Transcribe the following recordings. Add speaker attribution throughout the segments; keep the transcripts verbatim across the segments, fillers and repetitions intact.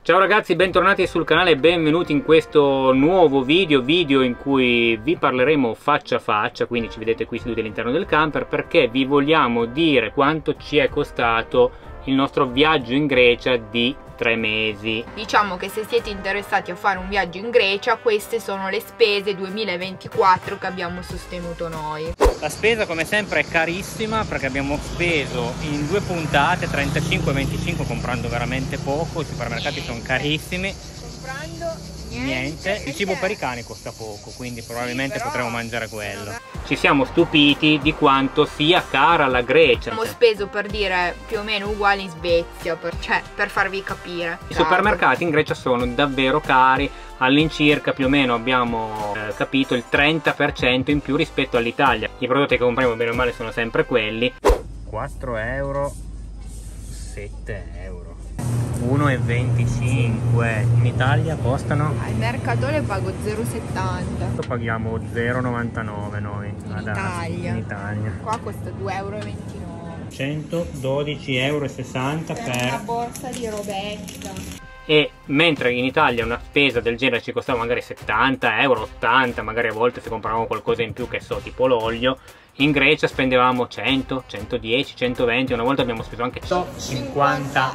Speaker 1: Ciao ragazzi, bentornati sul canale e benvenuti in questo nuovo video, video in cui vi parleremo faccia a faccia, quindi ci vedete qui seduti all'interno del camper, perché vi vogliamo dire quanto ci è costato il nostro viaggio in Grecia di tre mesi.
Speaker 2: Diciamo che se siete interessati a fare un viaggio in Grecia, queste sono le spese duemilaventiquattro che abbiamo sostenuto noi.
Speaker 1: La spesa come sempre è carissima perché abbiamo speso in due puntate trentacinque venticinque comprando veramente poco, i supermercati sono carissimi.
Speaker 2: Comprando niente,
Speaker 1: niente. Il cibo per i cani costa poco, quindi probabilmente
Speaker 2: sì, però
Speaker 1: potremo mangiare quello. Ci siamo stupiti di quanto sia cara la Grecia.
Speaker 2: Abbiamo speso, per dire, più o meno uguali in Svezia, per, cioè, per farvi capire.
Speaker 1: I supermercati in Grecia sono davvero cari, all'incirca più o meno abbiamo eh, capito il trenta per cento in più rispetto all'Italia. I prodotti che compriamo bene o male sono sempre quelli. quattro euro, sette euro, uno e venticinque. In Italia costano?
Speaker 2: Al mercatore pago zero virgola settanta.
Speaker 1: Paghiamo zero virgola novantanove noi
Speaker 2: in
Speaker 1: ad
Speaker 2: Italia.
Speaker 1: in Italia.
Speaker 2: Qua costa due e ventinove euro.
Speaker 1: centododici e sessanta euro
Speaker 2: per
Speaker 1: per
Speaker 2: una borsa di robetta.
Speaker 1: E mentre in Italia una spesa del genere ci costava magari settanta euro, ottanta, magari a volte se compravamo qualcosa in più, che so, tipo l'olio, in Grecia spendevamo cento, centodieci, centoventi, una volta abbiamo speso anche cinquanta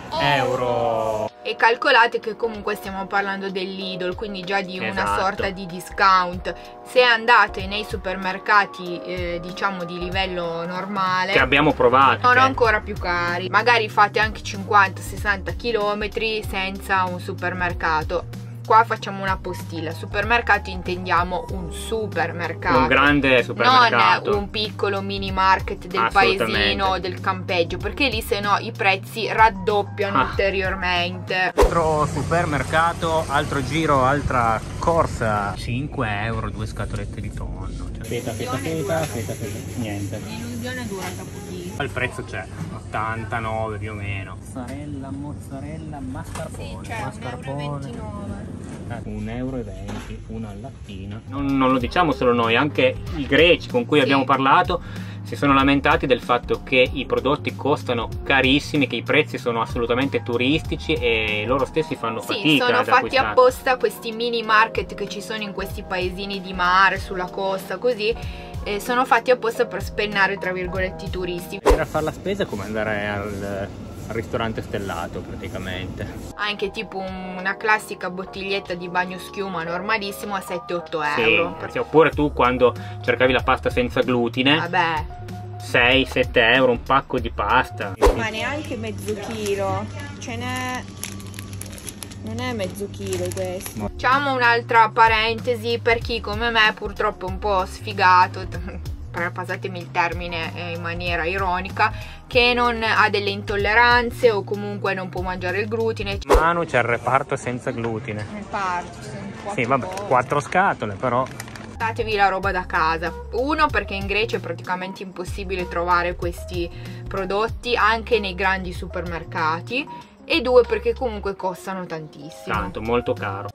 Speaker 1: euro.
Speaker 2: E calcolate che comunque stiamo parlando del Lidl, quindi già di una
Speaker 1: Esatto.
Speaker 2: sorta di discount. Se andate nei supermercati eh, diciamo di livello normale,
Speaker 1: Che abbiamo provato,
Speaker 2: sono
Speaker 1: che...
Speaker 2: ancora più cari. Magari fate anche cinquanta sessanta chilometri senza un supermercato. Qua facciamo una postilla. Supermercato intendiamo un supermercato,
Speaker 1: un grande supermercato,
Speaker 2: non un piccolo mini market del paesino o del campeggio, perché lì se no i prezzi raddoppiano ah. ulteriormente.
Speaker 1: Altro supermercato, altro giro, altra corsa. cinque euro, due scatolette di tonno. Cioè, feta, feta, feta, feta, feta, niente.
Speaker 2: L'illusione dura pochissimo.
Speaker 1: Il prezzo c'è, ottantanove più o meno. Mozzarella, mozzarella, mascarpone.
Speaker 2: Sì, cioè
Speaker 1: mascarpone. un euro e venti, una lattina. Non, non lo diciamo solo noi, anche i greci con cui sì. abbiamo parlato si sono lamentati del fatto che i prodotti costano carissimi, che i prezzi sono assolutamente turistici e loro stessi fanno
Speaker 2: sì,
Speaker 1: fatica
Speaker 2: sono
Speaker 1: ad
Speaker 2: fatti
Speaker 1: acquistare.
Speaker 2: apposta questi mini market che ci sono in questi paesini di mare, sulla costa, così eh, sono fatti apposta per spennare tra virgolette i turisti.
Speaker 1: Per fare la spesa è come andare al al ristorante stellato praticamente.
Speaker 2: Anche tipo un, una classica bottiglietta di bagno schiuma normalissimo a sette otto euro.
Speaker 1: Sì, oppure tu quando cercavi la pasta senza glutine,
Speaker 2: vabbè,
Speaker 1: sei sette euro un pacco di pasta.
Speaker 2: Ma neanche mezzo chilo, ce n'è, non è mezzo chilo questo. Facciamo un'altra parentesi per chi come me purtroppo è un po' sfigato, passatemi il termine in maniera ironica, che non ha delle intolleranze o comunque non può mangiare il glutine.
Speaker 1: Manu c'è il reparto senza glutine.
Speaker 2: Reparto,
Speaker 1: sì, vabbè, quattro scatole però.
Speaker 2: Portatevi la roba da casa. Uno, perché in Grecia è praticamente impossibile trovare questi prodotti anche nei grandi supermercati, e due, perché comunque costano tantissimo.
Speaker 1: Tanto, molto caro.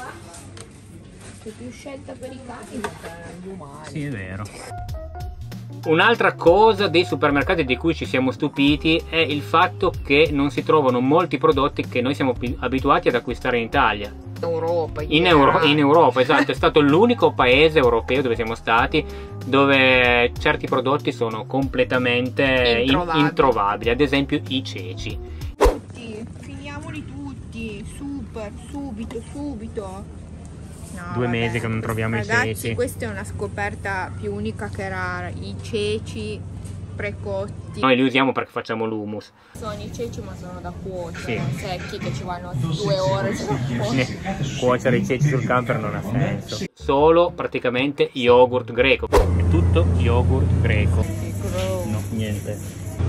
Speaker 2: C'è più scelta per i cani che per gli umani.
Speaker 1: Sì, è vero. Un'altra cosa dei supermercati di cui ci siamo stupiti è il fatto che non si trovano molti prodotti che noi siamo abituati ad acquistare in Italia.
Speaker 2: Europa,
Speaker 1: in, Euro in Europa, esatto, è stato l'unico paese europeo dove siamo stati dove certi prodotti sono completamente introvabili, in introvabili. Ad esempio i ceci.
Speaker 2: Tutti, finiamoli tutti, super, subito, subito. No,
Speaker 1: Due
Speaker 2: vabbè.
Speaker 1: mesi che non troviamo
Speaker 2: Ragazzi,
Speaker 1: i ceci.
Speaker 2: Questa è una scoperta più unica che rara. I ceci precotti.
Speaker 1: Noi li usiamo perché facciamo l'hummus.
Speaker 2: Sono i ceci ma sono da cuocere,
Speaker 1: sì.
Speaker 2: secchi che ci vanno due ore.
Speaker 1: Cuocere i ceci sul camper non ha senso. Solo praticamente yogurt greco. È tutto yogurt greco. No, niente.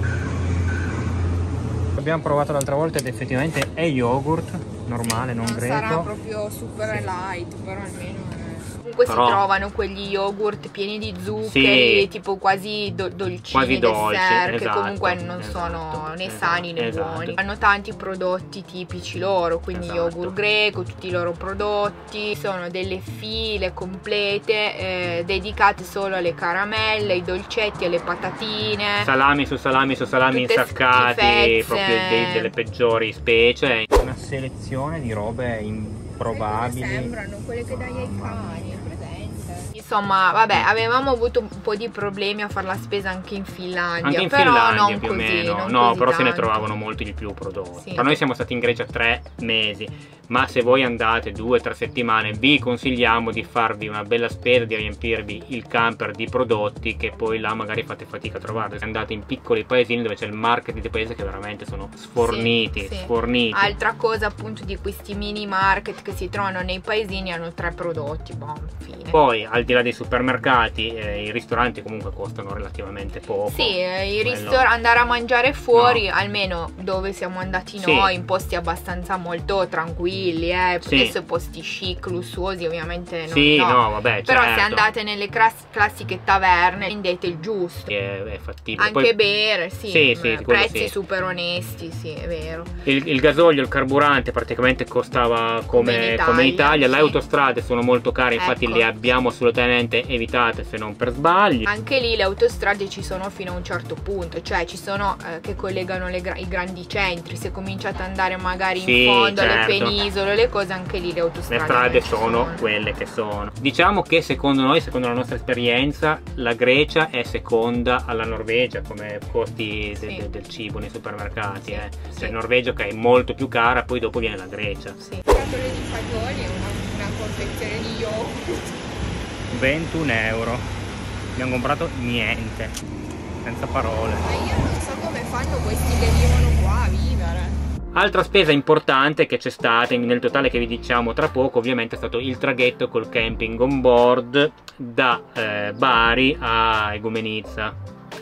Speaker 1: Abbiamo provato l'altra volta ed effettivamente è yogurt normale, non, non greco.
Speaker 2: Sarà proprio super light, però almeno è... Comunque
Speaker 1: Però...
Speaker 2: si trovano quegli yogurt pieni di zuccheri,
Speaker 1: sì,
Speaker 2: tipo quasi do dolcini,
Speaker 1: quasi dolci,
Speaker 2: dessert,
Speaker 1: esatto,
Speaker 2: che comunque non
Speaker 1: esatto,
Speaker 2: sono né
Speaker 1: esatto,
Speaker 2: sani né
Speaker 1: esatto.
Speaker 2: buoni. Hanno tanti prodotti tipici loro, quindi
Speaker 1: Esatto.
Speaker 2: yogurt greco, tutti i loro prodotti. Sono delle file complete eh, dedicate solo alle caramelle, ai dolcetti, alle patatine.
Speaker 1: Salami su salami su salami
Speaker 2: Tutte
Speaker 1: insaccati,
Speaker 2: schifezze.
Speaker 1: proprio dei, delle peggiori specie. Una selezione di robe improbabili.
Speaker 2: Sembrano quelle che dai ai cani, presente. Insomma, vabbè, avevamo avuto un po' di problemi a fare la spesa anche in Finlandia.
Speaker 1: Anche in
Speaker 2: però
Speaker 1: Finlandia
Speaker 2: non
Speaker 1: più
Speaker 2: così,
Speaker 1: o meno.
Speaker 2: non
Speaker 1: No,
Speaker 2: così
Speaker 1: però se ne
Speaker 2: tanto.
Speaker 1: trovavano molti di più prodotti.
Speaker 2: Sì.
Speaker 1: Però noi siamo stati in Grecia tre mesi. Ma se voi andate due o tre settimane, vi consigliamo di farvi una bella spesa, di riempirvi il camper di prodotti che poi là magari fate fatica a trovare. Se andate in piccoli paesini dove c'è il market di paese, che veramente sono sforniti,
Speaker 2: Sì, sì.
Speaker 1: sforniti.
Speaker 2: Altra cosa appunto di questi mini market che si trovano nei paesini, hanno tre prodotti, boh, fine.
Speaker 1: Poi al di là dei supermercati, eh, i ristoranti comunque costano relativamente poco.
Speaker 2: Sì, eh, i
Speaker 1: Quello-
Speaker 2: ristor- andare a mangiare fuori,
Speaker 1: No.
Speaker 2: almeno dove siamo andati
Speaker 1: Sì.
Speaker 2: noi, in posti abbastanza molto tranquilli, eh.
Speaker 1: Sì.
Speaker 2: Adesso posti chic, lussuosi ovviamente non,
Speaker 1: Sì,
Speaker 2: no.
Speaker 1: no, vabbè,
Speaker 2: Però
Speaker 1: certo.
Speaker 2: se andate nelle class- classiche taverne, prendete il giusto.
Speaker 1: È, è fattibile.
Speaker 2: Anche
Speaker 1: Poi
Speaker 2: bere, sì,
Speaker 1: Sì, sì,
Speaker 2: eh,
Speaker 1: quello
Speaker 2: prezzi
Speaker 1: sì.
Speaker 2: super onesti, sì, è vero.
Speaker 1: il, il gasolio, il carburante praticamente costava come,
Speaker 2: Come in
Speaker 1: come in Italia.
Speaker 2: Italia,
Speaker 1: Le
Speaker 2: sì.
Speaker 1: autostrade sono molto care, infatti
Speaker 2: Ecco.
Speaker 1: le abbiamo assolutamente evitate se non per sbagli.
Speaker 2: Anche lì le autostrade ci sono fino a un certo punto, cioè ci sono eh, che collegano le gra- i grandi centri. Se cominciate ad andare magari
Speaker 1: Sì,
Speaker 2: in fondo alle
Speaker 1: certo.
Speaker 2: penisole, le cose, anche lì le autostrade
Speaker 1: Le strade
Speaker 2: non ci
Speaker 1: sono quelle che sono. Diciamo che secondo noi, secondo la nostra esperienza, la Grecia è seconda alla Norvegia come costi de-
Speaker 2: Sì.
Speaker 1: de- del cibo nei supermercati.
Speaker 2: Sì,
Speaker 1: eh.
Speaker 2: sì.
Speaker 1: C'è Norvegia che è molto più cara, poi dopo viene la Grecia.
Speaker 2: Sì. Scatole di fagioli, una, una confezione di yogurt.
Speaker 1: ventuno euro. Abbiamo comprato niente, senza parole.
Speaker 2: Ma io non so come fanno questi che vivono qua a vivere.
Speaker 1: Altra spesa importante che c'è stata nel totale, che vi diciamo tra poco, ovviamente è stato il traghetto col camping on board da eh, Bari a Igoumenitsa,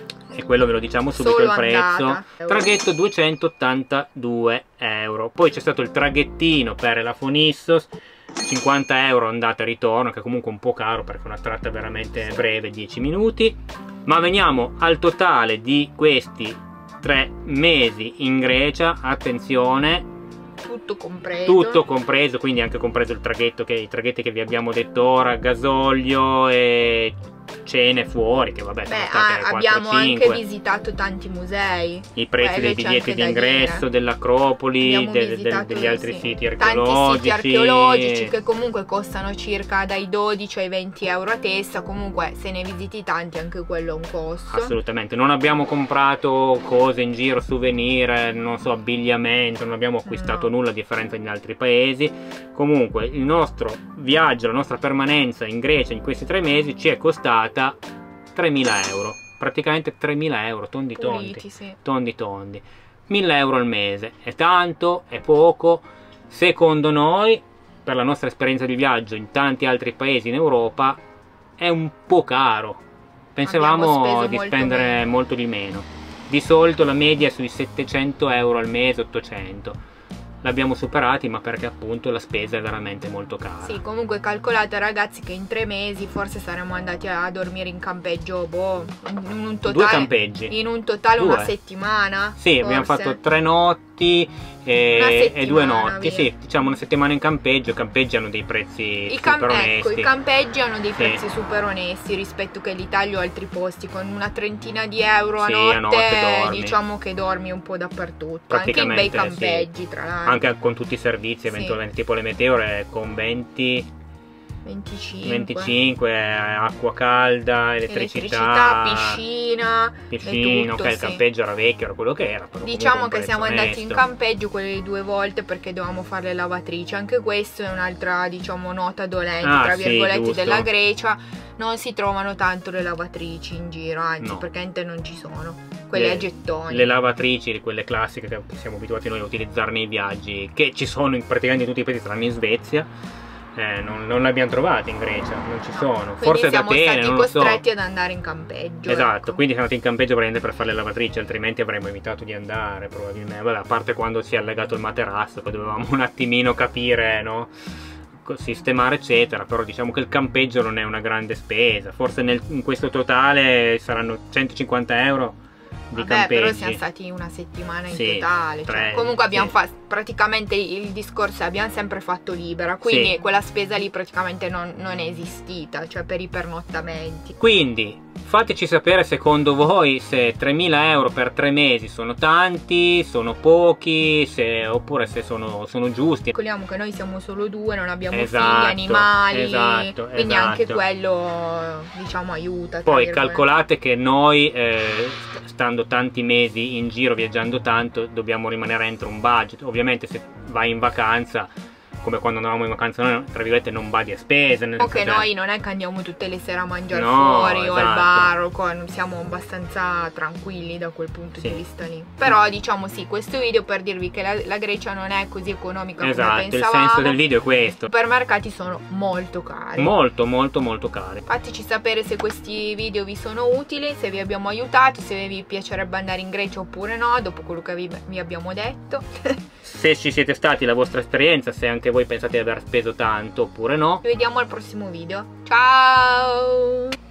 Speaker 1: e quello ve lo diciamo subito.
Speaker 2: Solo
Speaker 1: il prezzo.
Speaker 2: andata.
Speaker 1: Traghetto duecentottantadue euro. Poi c'è stato il traghettino per la Fonissos, cinquanta euro andata e ritorno, che è comunque un po' caro perché è una tratta veramente breve, dieci minuti. Ma veniamo al totale di questi tre mesi in Grecia. Attenzione,
Speaker 2: Tutto compreso.
Speaker 1: tutto compreso, quindi anche compreso il traghetto, che i traghetti che vi abbiamo detto ora, gasolio e cene fuori, che vabbè, sono
Speaker 2: Beh,
Speaker 1: state
Speaker 2: ah,
Speaker 1: quattro
Speaker 2: abbiamo
Speaker 1: cinque.
Speaker 2: anche visitato tanti musei.
Speaker 1: I prezzi
Speaker 2: Quello
Speaker 1: dei
Speaker 2: c'è
Speaker 1: biglietti
Speaker 2: anche da
Speaker 1: d'ingresso,
Speaker 2: dire.
Speaker 1: dell'Acropoli,
Speaker 2: Abbiamo
Speaker 1: de- de-
Speaker 2: visitato,
Speaker 1: degli altri
Speaker 2: sì,
Speaker 1: siti
Speaker 2: tanti
Speaker 1: archeologici.
Speaker 2: siti archeologici che comunque costano circa dai dodici ai venti euro a testa. Comunque se ne visiti tanti anche quello è un costo.
Speaker 1: Assolutamente, non abbiamo comprato cose in giro, souvenir, non so, abbigliamento, non abbiamo acquistato
Speaker 2: No.
Speaker 1: nulla a differenza di altri paesi. Comunque il nostro viaggio, la nostra permanenza in Grecia in questi tre mesi ci è costata tremila euro, praticamente tremila euro, tondi tondi,
Speaker 2: Puliti, sì.
Speaker 1: tondi tondi, mille euro al mese. È tanto, è poco? Secondo noi, per la nostra esperienza di viaggio in tanti altri paesi in Europa, è un po' caro.
Speaker 2: Abbiamo
Speaker 1: Pensavamo
Speaker 2: speso
Speaker 1: di
Speaker 2: molto
Speaker 1: spendere
Speaker 2: meno.
Speaker 1: molto di meno. Di solito la media è sui settecento euro al mese, ottocento. L'abbiamo superati, ma perché appunto la spesa è veramente molto cara.
Speaker 2: Sì, comunque calcolate ragazzi che in tre mesi forse saremmo andati a dormire in campeggio, boh, in un totale,
Speaker 1: Due campeggi.
Speaker 2: in un totale
Speaker 1: Due.
Speaker 2: una settimana.
Speaker 1: Sì, abbiamo
Speaker 2: forse.
Speaker 1: fatto tre notti
Speaker 2: Una
Speaker 1: e, e due
Speaker 2: settimana,
Speaker 1: notti.
Speaker 2: via.
Speaker 1: Sì, diciamo una settimana in campeggio. I campeggi hanno dei prezzi
Speaker 2: I, cam-
Speaker 1: super onesti.
Speaker 2: ecco, i campeggi hanno dei
Speaker 1: Sì.
Speaker 2: prezzi super onesti rispetto che l'Italia o altri posti, con una trentina di euro a
Speaker 1: Sì,
Speaker 2: notte,
Speaker 1: a notte dormi.
Speaker 2: diciamo che dormi un po' dappertutto, anche in bei
Speaker 1: Praticamente,
Speaker 2: campeggi
Speaker 1: sì.
Speaker 2: tra l'altro.
Speaker 1: Anche con tutti i servizi, eventualmente, tipo le meteore con venti,
Speaker 2: venticinque,
Speaker 1: venticinque, acqua calda,
Speaker 2: elettricità,
Speaker 1: elettricità,
Speaker 2: piscina,
Speaker 1: piscina.
Speaker 2: tutto,
Speaker 1: Ok, il
Speaker 2: sì.
Speaker 1: campeggio era vecchio, era quello che era. Però
Speaker 2: Diciamo
Speaker 1: comunque
Speaker 2: che
Speaker 1: un
Speaker 2: siamo
Speaker 1: prezzo
Speaker 2: andati in
Speaker 1: onesto.
Speaker 2: campeggio quelle due volte perché dovevamo fare le lavatrici. Anche questo è un'altra, diciamo, nota dolente,
Speaker 1: Ah,
Speaker 2: tra
Speaker 1: sì,
Speaker 2: virgolette,
Speaker 1: giusto.
Speaker 2: della Grecia. Non si trovano tanto le lavatrici in giro, anzi,
Speaker 1: No.
Speaker 2: praticamente non ci sono. Quelle
Speaker 1: Le-
Speaker 2: a gettoni.
Speaker 1: Le lavatrici, quelle classiche che siamo abituati noi a utilizzare nei viaggi, che ci sono in praticamente tutti i paesi tranne in Svezia, eh, non, non le abbiamo trovate in Grecia, non ci sono.
Speaker 2: Quindi
Speaker 1: Forse ad
Speaker 2: siamo
Speaker 1: Atene,
Speaker 2: stati
Speaker 1: non lo so.
Speaker 2: costretti ad andare in campeggio.
Speaker 1: Esatto,
Speaker 2: ecco.
Speaker 1: quindi siamo andati in campeggio praticamente per fare le lavatrici, altrimenti avremmo evitato di andare probabilmente. Vabbè, a parte quando si è allegato il materasso, che dovevamo un attimino capire, no? sistemare eccetera, però diciamo che il campeggio non è una grande spesa, forse nel, in questo totale saranno centocinquanta euro di
Speaker 2: Vabbè,
Speaker 1: campeggi.
Speaker 2: però siamo stati una settimana in
Speaker 1: sì,
Speaker 2: totale,
Speaker 1: tre,
Speaker 2: cioè, comunque abbiamo
Speaker 1: sì.
Speaker 2: fatto praticamente il discorso, abbiamo sempre fatto libera, quindi
Speaker 1: sì.
Speaker 2: quella spesa lì praticamente non, non è esistita, cioè per i pernottamenti.
Speaker 1: Quindi fateci sapere secondo voi se tremila euro per tre mesi sono tanti, sono pochi, se, oppure se sono, sono giusti.
Speaker 2: Ricordiamo che noi siamo solo due, non abbiamo
Speaker 1: esatto,
Speaker 2: figli, animali,
Speaker 1: esatto,
Speaker 2: quindi
Speaker 1: esatto.
Speaker 2: anche quello diciamo aiuta.
Speaker 1: Poi calcolate che noi eh, stando tanti mesi in giro, viaggiando tanto, dobbiamo rimanere entro un budget. Ovviamente se vai in vacanza, come quando andavamo in vacanza noi, tra virgolette, non badi a spese.
Speaker 2: O che noi non è che andiamo tutte le sere a mangiare
Speaker 1: no,
Speaker 2: fuori
Speaker 1: esatto.
Speaker 2: o al bar, o con, siamo abbastanza tranquilli da quel punto
Speaker 1: sì.
Speaker 2: di vista lì. Però diciamo sì, questo video per dirvi che la, la Grecia non è così economica
Speaker 1: esatto,
Speaker 2: come pensavamo.
Speaker 1: il senso del video è questo.
Speaker 2: I supermercati sono molto cari.
Speaker 1: Molto, molto, molto cari.
Speaker 2: Fateci sapere se questi video vi sono utili, se vi abbiamo aiutato, se vi piacerebbe andare in Grecia oppure no, dopo quello che vi, vi abbiamo detto.
Speaker 1: Se ci siete stati, la vostra esperienza, se anche voi pensate di aver speso tanto oppure no.
Speaker 2: Ci vediamo al prossimo video. Ciao!